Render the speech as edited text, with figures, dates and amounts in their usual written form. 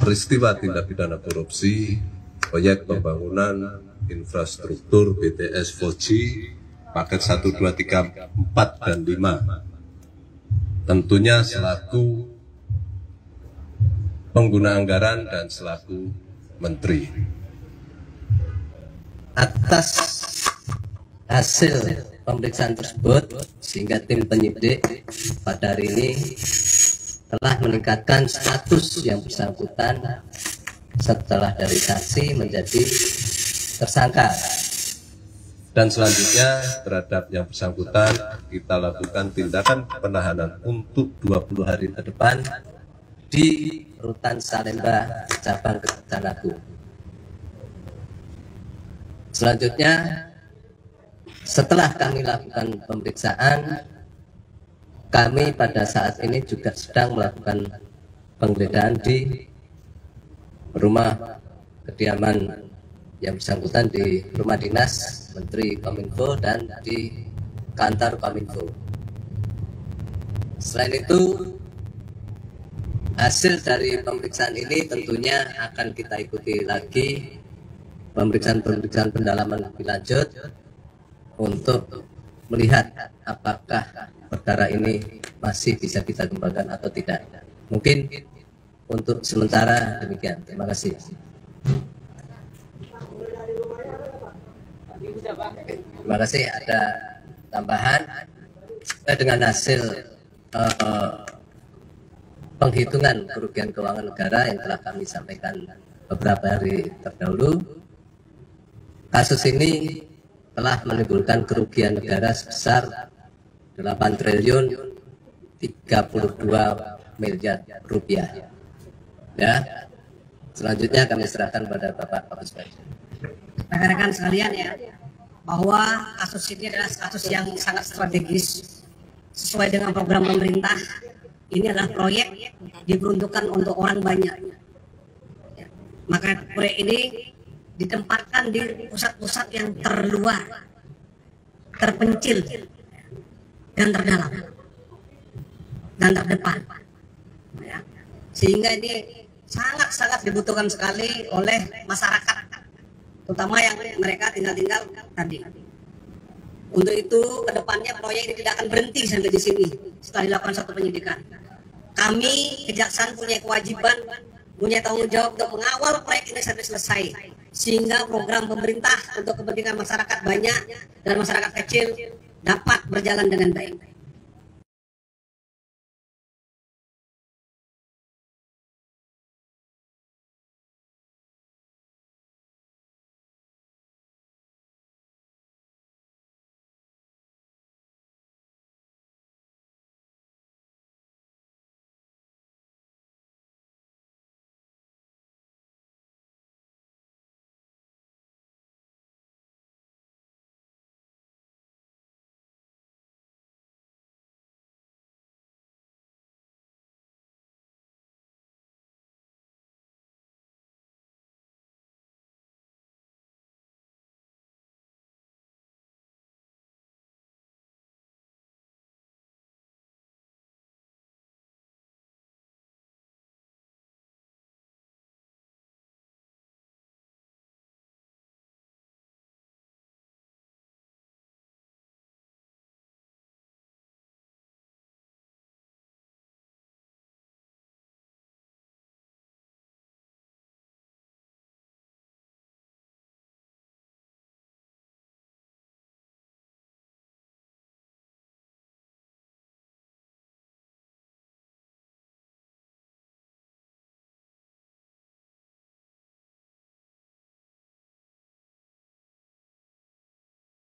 peristiwa tindak pidana korupsi proyek pembangunan infrastruktur BTS 4G paket 1, 2, 3, 4, dan 5. Tentunya selaku pengguna anggaran dan selaku menteri. Atas hasil pemeriksaan tersebut, sehingga tim penyidik pada hari ini telah meningkatkan status yang bersangkutan setelah dari saksi menjadi tersangka. Dan selanjutnya terhadap yang bersangkutan kita lakukan tindakan penahanan untuk 20 hari ke depan di Rutan Salemba, cabang Kejaksaan Agung. Selanjutnya, setelah kami lakukan pemeriksaan, kami pada saat ini juga sedang melakukan penggeledahan di rumah kediaman yang bersangkutan, di rumah dinas Menteri Kominfo dan di kantor Kominfo. Selain itu, hasil dari pemeriksaan ini tentunya akan kita ikuti lagi pemeriksaan pendalaman lebih lanjut untuk melihat apakah perkara ini masih bisa kita kembangkan atau tidak. Mungkin untuk sementara demikian. Terima kasih. Terima kasih. Ada tambahan dengan hasil penghitungan kerugian keuangan negara yang telah kami sampaikan beberapa hari terdahulu. Kasus ini telah menimbulkan kerugian negara sebesar 8 triliun 32 miliar rupiah. Ya. Selanjutnya kami serahkan pada Bapak Kapolres. Rekan-rekan sekalian ya, bahwa kasus ini adalah kasus yang sangat strategis sesuai dengan program pemerintah. Ini adalah proyek diperuntukkan untuk orang banyak. Maka proyek ini ditempatkan di pusat-pusat yang terluar, terpencil, dan terdalam, dan terdepan. Sehingga ini sangat-sangat dibutuhkan sekali oleh masyarakat, terutama yang mereka tinggal tadi. Untuk itu, kedepannya proyek ini tidak akan berhenti sampai di sini setelah dilakukan satu penyidikan. Kami, Kejaksaan, punya kewajiban, punya tanggung jawab untuk mengawal proyek ini sampai selesai, sehingga program pemerintah untuk kepentingan masyarakat banyak dan masyarakat kecil dapat berjalan dengan baik.